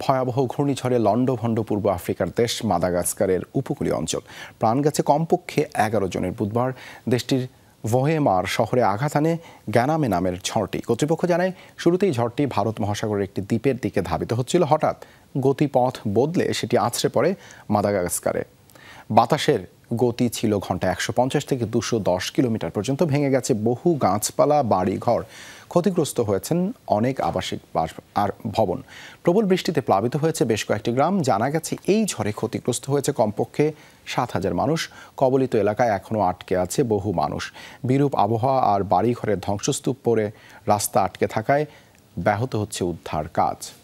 ভয়াবহ ঘূর্ণিঝড়ে লণ্ডভণ্ড পূর্ব আফ্রিকার দেশ মাদাগাস্কারের উপকূলীয় অঞ্চল। প্রাণ গেছে কমপক্ষে ১১ জনের। বুধবার দেশটির ভোহেমার শহরে আঘাত আনে গ্যানামে নামের ঝড়টি। কর্তৃপক্ষ জানায়, শুরুতেই ঝড়টি ভারত মহাসাগরের একটি দ্বীপের দিকে ধাবিত হচ্ছিল। হঠাৎ গতিপথ বদলে সেটি আছড়ে পড়ে মাদাগাস্কারে। বাতাসের গতি ছিল ঘন্টায় ১৫০ থেকে ২১০ কিলোমিটার পর্যন্ত। ভেঙে গেছে বহু গাছপালা, বাড়িঘর। ক্ষতিগ্রস্ত হয়েছেন অনেক আবাসিক আর ভবন। প্রবল বৃষ্টিতে প্লাবিত হয়েছে বেশ কয়েকটি গ্রাম। জানা গেছে, এই ঝড়ে ক্ষতিগ্রস্ত হয়েছে কমপক্ষে ৭,০০০ মানুষ। কবলিত এলাকায় এখনও আটকে আছে বহু মানুষ। বিরূপ আবহাওয়া আর বাড়িঘরের ধ্বংসস্তূপ পড়ে রাস্তা আটকে থাকায় ব্যাহত হচ্ছে উদ্ধার কাজ।